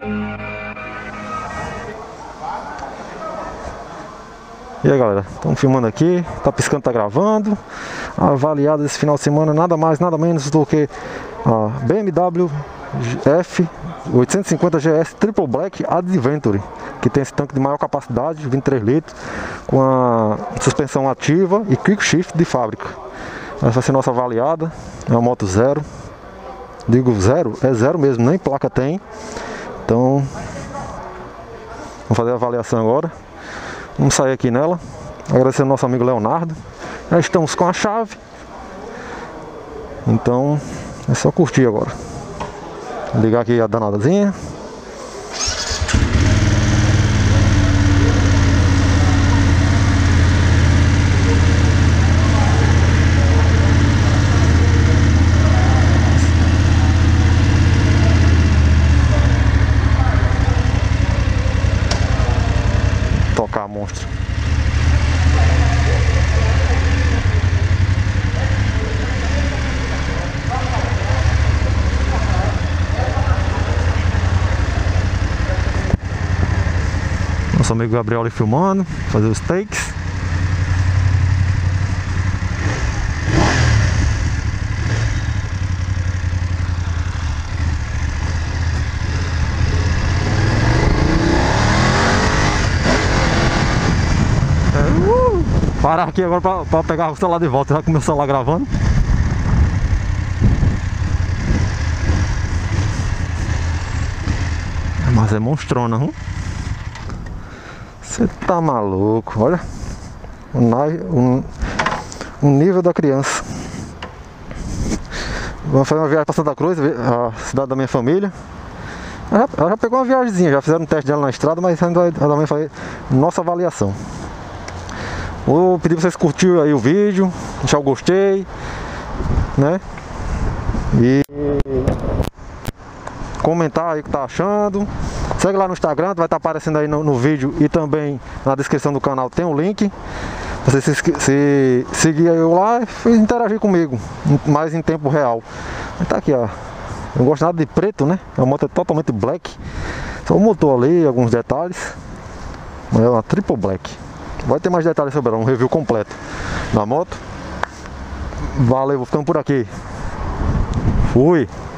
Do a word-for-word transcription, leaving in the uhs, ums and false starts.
E aí galera, estamos filmando aqui, tá piscando, tá gravando. A avaliada desse final de semana nada mais, nada menos do que a B M W F oitocentos e cinquenta G S Triple Black Adventure, que tem esse tanque de maior capacidade, vinte e três litros, com a suspensão ativa e quick shift de fábrica. Essa vai ser nossa avaliada, é uma moto zero. Digo zero, é zero mesmo, nem placa tem. Então, vamos fazer a avaliação agora. Vamos sair aqui nela, agradecendo ao nosso amigo Leonardo. Já estamos com a chave, então é só curtir agora. Ligar aqui a danadazinha. Tocar a monstro. Nosso amigo Gabriel ali filmando, fazer os takes. Parar aqui agora pra, pra pegar o celular de volta, já com o meu celular gravando. Mas é monstrona, hein? Você tá maluco, olha o, o, o nível da criança. Vamos fazer uma viagem para Santa Cruz, a cidade da minha família. Ela já, ela já pegou uma viagemzinha, já fizeram um teste dela na estrada, mas ainda vai também fazer nossa avaliação. Vou pedir pra vocês curtirem aí o vídeo, deixar o gostei, né? E comentar aí o que tá achando. Segue lá no Instagram, vai estar aparecendo aí no, no vídeo e também na descrição do canal tem o link. Você se, se seguir eu lá e interagir comigo, mais em tempo real. Tá aqui, ó. Eu não gosto nada de preto, né? A moto é totalmente black. Só o motor ali, alguns detalhes. Mas é uma Triple Black. Vai ter mais detalhes sobre ela, um review completo da moto. Valeu, vou ficando por aqui. Fui!